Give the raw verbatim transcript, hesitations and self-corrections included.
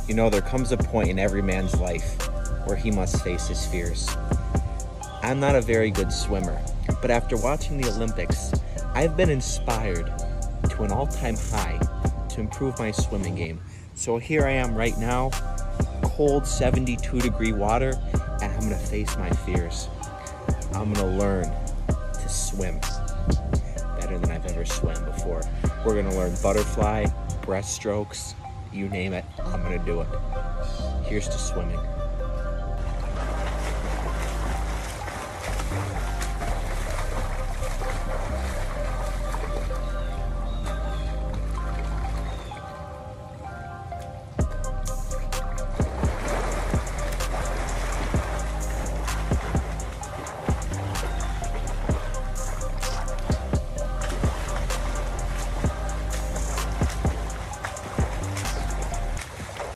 You know, there comes a point in every man's life where he must face his fears. I'm not a very good swimmer, but after watching the Olympics, I've been inspired to an all-time high to improve my swimming game. So here I am right now, cold seventy-two degree water, and I'm gonna face my fears. I'm gonna learn to swim better than I've ever swam before. We're gonna learn butterfly, breaststrokes, you name it, I'm gonna do it. Here's to swimming.